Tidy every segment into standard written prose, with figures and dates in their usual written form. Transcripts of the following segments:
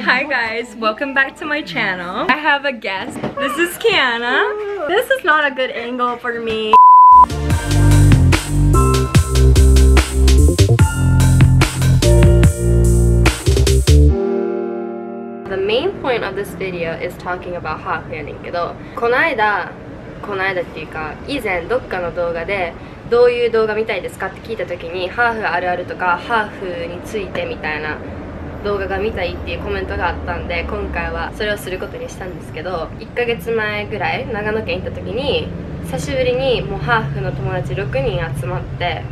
Hi guys, welcome back to my channel. I have a guest. This is Kiana. This is not a good angle for me. The main point of this video is talking about ハーフやねんけど、この間っていうか以前どっかの動画でどういう動画見たいですかって聞いた時にハーフあるあるとかハーフについてみたいな動画が見たいっていうコメントがあったんで、今回はそれをすることにしたんですけど、1ヶ月前ぐらい長野県行った時に久しぶりにもうハーフの友達6人集まって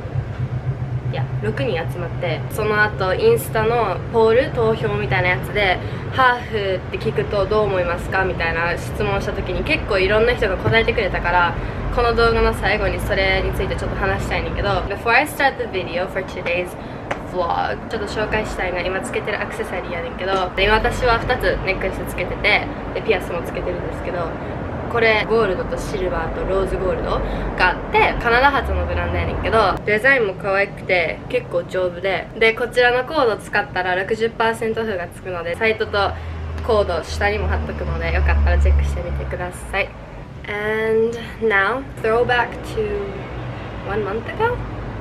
その後インスタのポール投票みたいなやつでハーフって聞くとどう思いますかみたいな質問をした時に結構いろんな人が答えてくれたから、この動画の最後にそれについてちょっと話したいねんけど、 Before I start the video for today's vlog ちょっと紹介したいのは今つけてるアクセサリーやねんけど、今私は2つネックレスつけてて、でピアスもつけてるんですけど、これゴールドとシルバーとローズゴールドがあってカナダ発のブランドやねんけど、デザインも可愛くて結構丈夫で、こちらのコード使ったら 60% オフがつくので、サイトとコード下にも貼っとくのでよかったらチェックしてみてください。 And now throwback to 1 month ago.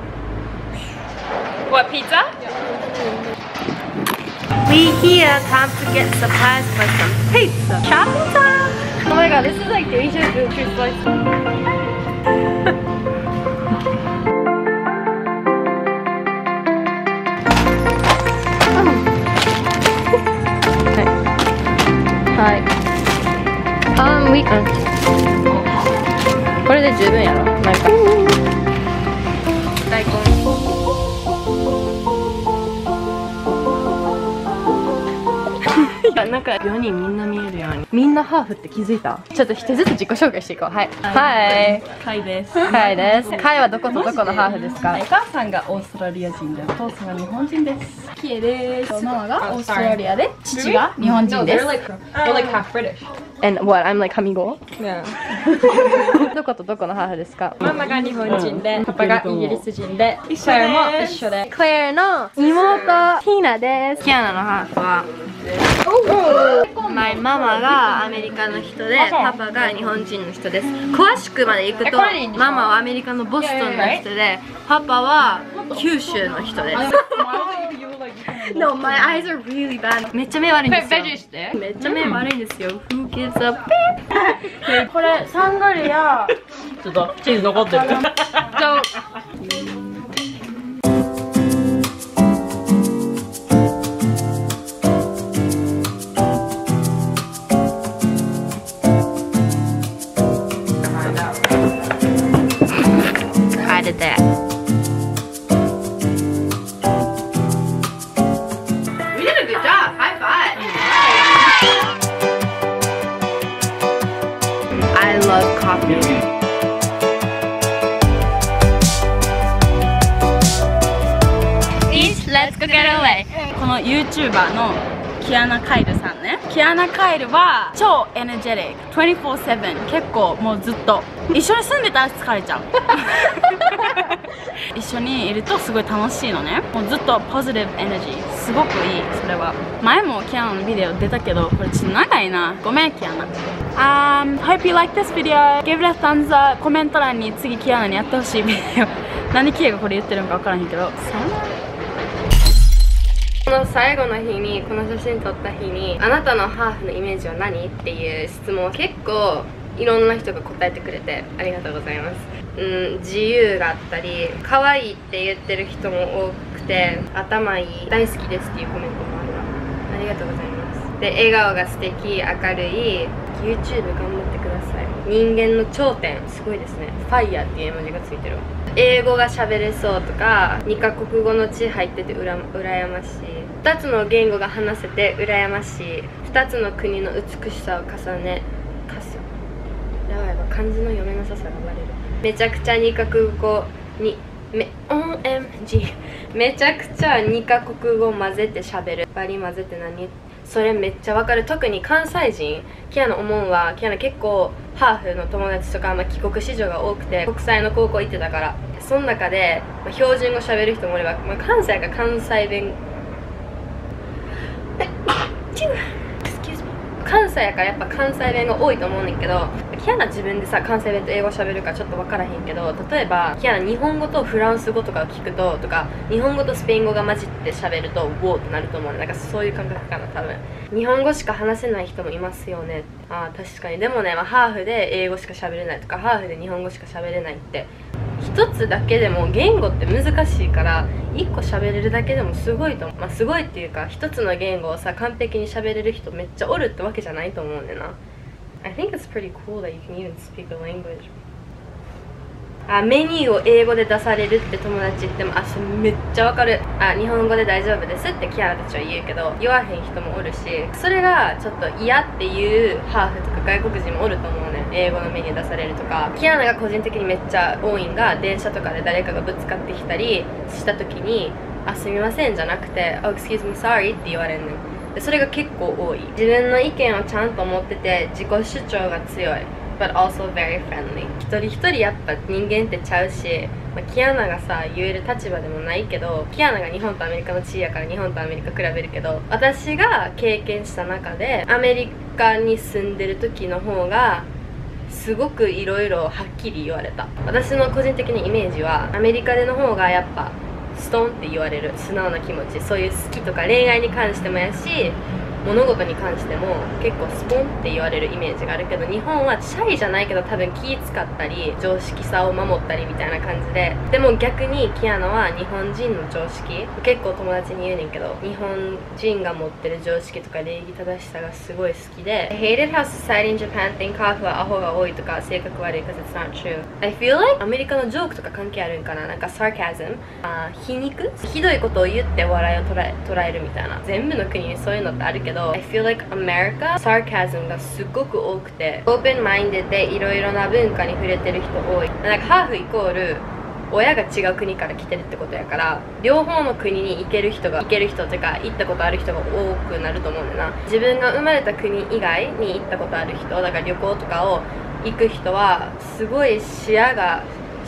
What, pizza? We here time to get surprised by some pizza. Shopping time! Oh my god, this is like Deja Vu True Slice. Hi. We これで十分やろ。なんか大根。なんか4人みんな見えるように、みんなハーフって気づいた？ちょっと一人ずつ自己紹介していこう。はい、はい、カイです。カイです。カイはどことどこのハーフですか？ お母さんがオーストラリア人で、お父さんが日本人です。キエです。ママがオーストラリアで、父が日本人です。They're like half British. And what? I'm like Hamigo? Yeah. どことどこのハーフですか？ ママが日本人で、パパがイギリス人で、クレアも一緒で。 クレアの妹、ティーナです。キアナのハーフはママがアメリカの人でパパが日本人の人です。詳しくまでいくとママはアメリカのボストンの人でパパは九州の人です。No, my eyes are really bad. めっちゃ目悪いんですよ。めっちゃ目悪いんですよ。Who gives a pip? これサンガリア。ちょっとチーズ残ってる。 I did that. We did a good job. High five. I love coffee. Each, let's go get away. この YouTuber のキアナ・カイルさんね。キアナ・カイルは超エネジェリック 24/7 結構もうずっと一緒に住んでたら疲れちゃう一緒にいるとすごい楽しいのね。もうずっとポジティブエネジーすごくいい。それは前もキアナのビデオ出たけどこれちょっと長いな、ごめんキアナ。Hope you like this video. Give it a thumbs up. コメント欄に次キアナにやってほしいビデオなんでキアがこれ言ってるのか分からへんけど、さよなら。 この最後の日にこの写真撮った日にあなたのハーフのイメージは何っていう質問を結構いろんな人が答えてくれてありがとうございます。自由があったり可愛いって言ってる人も多くて、頭いい、大好きですっていうコメントもあるわ。ありがとうございます。で笑顔が素敵、明るい YouTube 頑張ってください。人間の頂点すごいですね。ファイヤーっていう絵文字がついてるわ。英語が喋れそうとか2カ国語の地入ってて羨ましい、2つの言語が話せて羨ましい、2つの国の美しさを重ねやばいわ、漢字の読めなささがバレる。めちゃくちゃ2カ国語にOMG めちゃくちゃ2カ国語混ぜて喋る。バリ混ぜて何？それめっちゃわかる。特に関西人、キアナ思うは、キアナ結構ハーフの友達とか、帰国子女が多くて国際の高校行ってたから、その中で、標準語喋る人もおれば、関西が関西弁関西やからやっぱ関西弁が多いと思うねんけど、キアナ自分でさ関西弁と英語喋るからちょっと分からへんけど、例えばキアナ日本語とフランス語とかを聞くととか日本語とスペイン語が混じって喋るとウォーってなると思うね。なんかそういう感覚かな多分。日本語しか話せない人もいますよね。ああ確かに。でもね、ハーフで英語しか喋れないとかハーフで日本語しか喋れないって一つだけでも言語って難しいから一個喋れるだけでもすごいと思う。すごいっていうか一つの言語をさ完璧に喋れる人めっちゃおるってわけじゃないと思うねんな。I think it's pretty cool that you can even speak a language. メニューを英語で出されるって友達言ってもそれめっちゃわかる。日本語で大丈夫ですってキアラたちは言うけど言わへん人もおるし、それがちょっと嫌っていうハーフとか外国人もおると思うね。英語のメニュー出されるとか。キアナが個人的にめっちゃ多いんが、電車とかで誰かがぶつかってきたりした時にすみませんじゃなくてOh excuse me sorry って言われんねん。でそれが結構多い。自分の意見をちゃんと持ってて自己主張が強い but also very friendly。 一人一人やっぱ人間ってちゃうし、キアナがさ言える立場でもないけど、キアナが日本とアメリカの地位やから日本とアメリカ比べるけど、私が経験した中でアメリカに住んでる時の方がすごくいろいろはっきり言われた。私の個人的なイメージはアメリカでの方がやっぱストンって言われる素直な気持ち、そういう好きとか恋愛に関してもやし物事に関しても結構スポンって言われるイメージがあるけど、日本はシャイじゃないけど多分気使ったり常識さを守ったりみたいな感じで、でも逆にキアナは日本人の常識結構友達に言うねんけど、日本人が持ってる常識とか礼儀正しさがすごい好きで I hated how society in Japan think ハーフはアホが多いとか性格悪い because it's not true. I feel like アメリカのジョークとか関係あるんかな。なんか sarcasm 皮肉ひどいことを言って笑いを捉えるみたいな。全部の国にそういうのってあるけどI feel like America sarcasm がすごく多くて open minded でいろいろな文化に触れてる人多い。なんかハーフイコール親が違う国から来てるってことやから、両方の国に行ける人っていうか行ったことある人が多くなると思うんだな。自分が生まれた国以外に行ったことある人だから旅行とかを行く人はすごい視野が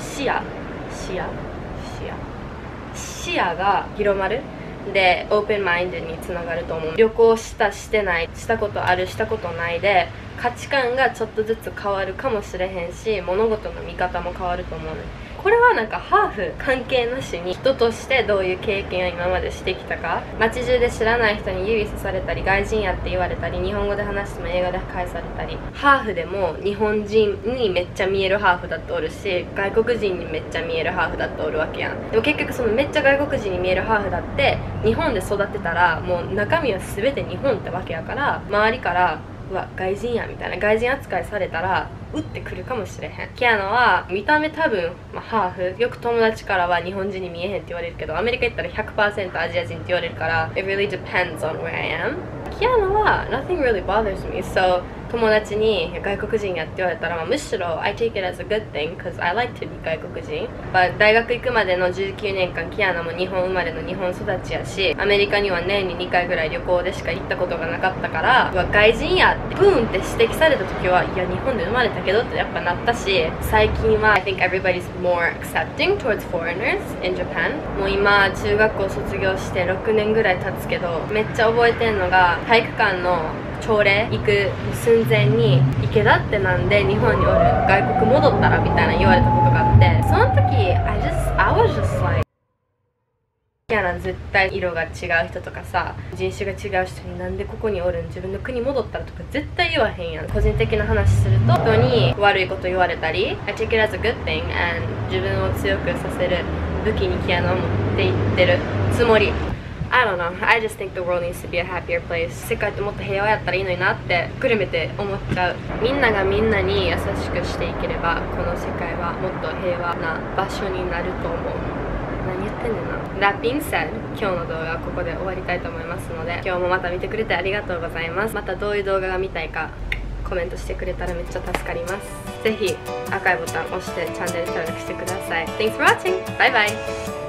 広まるでオープンマインドにつながると思う。旅行してない、したことある、したことないで価値観がちょっとずつ変わるかもしれへんし、物事の見方も変わると思うね。これはなんかハーフ関係なしに人としてどういう経験を今までしてきたか、街中で知らない人に指さされたり外人やって言われたり日本語で話しても英語で返されたり、ハーフでも日本人にめっちゃ見えるハーフだっておるし外国人にめっちゃ見えるハーフだっておるわけやん。でも結局そのめっちゃ外国人に見えるハーフだって日本で育ってたらもう中身は全て日本ってわけやから、周りからうわ外人やみたいな外人扱いされたら打ってくるかもしれへん。キアナは見た目多分、ハーフよく友達からは日本人に見えへんって言われるけどアメリカ行ったら 100% アジア人って言われるから It really depends on where I am。 キアナは Nothing really bothers me so 友達に外国人やって言われたら、むしろ I take it as a good thing because I like to be 外国人。大学行くまでの19年間キアナも日本生まれの日本育ちやしアメリカには年に2回ぐらい旅行でしか行ったことがなかったから、外人やってブーンって指摘された時はいや日本で生まれたけどってやっぱなったし、最近は I think everybody's more accepting towards foreigners in Japan。 もう今中学校卒業して6年ぐらい経つけどめっちゃ覚えてんのが体育館の朝礼行く寸前に池田ってなんで日本におる外国戻ったらみたいな言われたことがあって、その時 I was just like キアナ絶対色が違う人とかさ人種が違う人になんでここにおるん自分の国戻ったらとか絶対言わへんやん。個人的な話すると人に悪いこと言われたり I take it as a good thing and 自分を強くさせる武器にキアナを持っていってるつもり。I don't know. I just think the world needs to be a happier place. 世界ってもっと平和やったらいいのになってくるめて思っちゃう。みんながみんなに優しくしていければこの世界はもっと平和な場所になると思う。何言ってんねんな。That being said 今日の動画はここで終わりたいと思いますので今日もまた見てくれてありがとうございます。またどういう動画が見たいかコメントしてくれたらめっちゃ助かります。ぜひ赤いボタン押してチャンネル登録してください。Thanks for watching! バイバイ